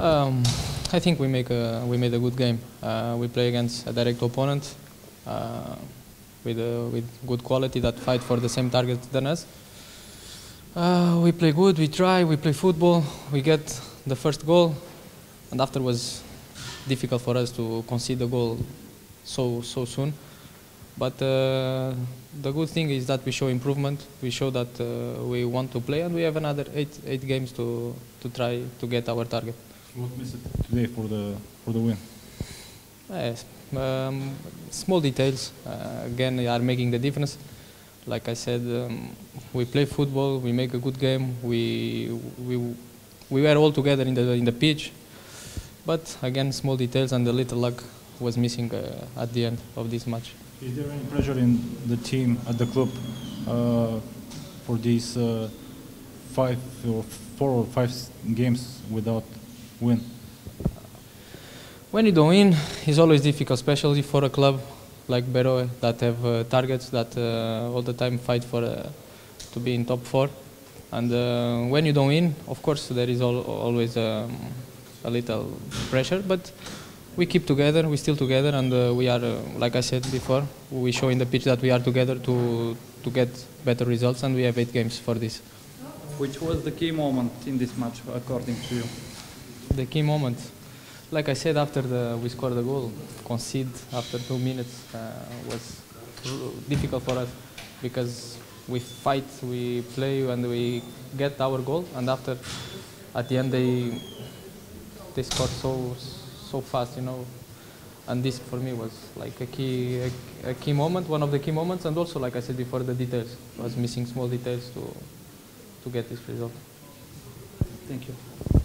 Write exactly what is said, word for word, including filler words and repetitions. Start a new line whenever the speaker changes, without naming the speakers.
Um, I think we make a we made a good game. Uh, we play against a direct opponent uh, with uh, with good quality that fight for the same target than us. Uh, we play good. We try. We play football. We get the first goal, and after was difficult for us to concede the goal so so soon. But uh, the good thing is that we show improvement. We show that uh, we want to play, and we have another eight eight games to to try to get our target.
What missed today for the for the win?
Yes, um, small details uh, again are making the difference. Like I said, um, we play football. We make a good game. We we we were all together in the in the pitch, but again, small details and a little luck was missing uh, at the end of this match.
Is there any pressure in the team at the club uh, for these uh, five or four or five games without win?
When you don't win, it's always difficult, especially for a club like Beroe that have uh, targets that uh, all the time fight for uh, to be in top four. And uh, when you don't win, of course, there is al always um, a little pressure, but we keep together, we still together, and uh, we are, uh, like I said before, we show in the pitch that we are together to to get better results, and we have eight games for this.
Which was the key moment in this match, according to you?
The key moment, like I said, after the, we scored the goal, concede after two minutes uh, was difficult for us because we fight, we play, and we get our goal, and after, at the end, they they scored so so fast, you know, and this for me was like a key a, a key moment, one of the key moments, and also, like I said before, the details. I was missing small details to to get this result.
Thank you.